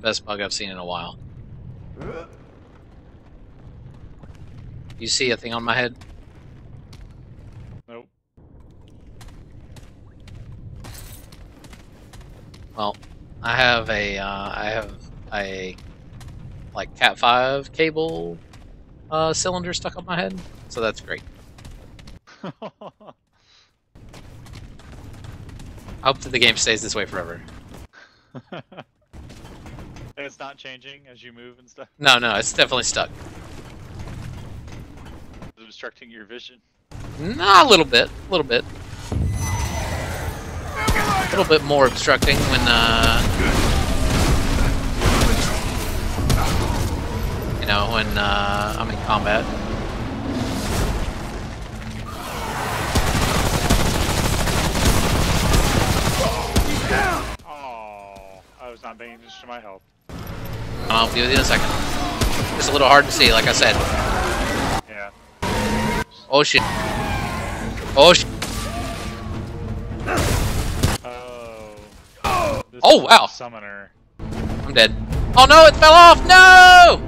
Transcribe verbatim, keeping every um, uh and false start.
best bug I've seen in a while. You see a thing on my head? Nope. Well, I have a uh, I have a like Cat five cable uh, cylinder stuck on my head, so that's great. I hope that the game stays this way forever. It's not changing as you move and stuff? No, no, it's definitely stuck. Is it obstructing your vision? Nah, a little bit, a little bit. A little bit more obstructing when, uh... you know, when, uh, I'm in combat. Oh, I was not paying attention to my health. I'll be with you in a second. It's a little hard to see, like I said. Yeah. Oh shit. Oh shit. Oh. This Oh wow. Summoner. I'm dead. Oh no, it fell off! No!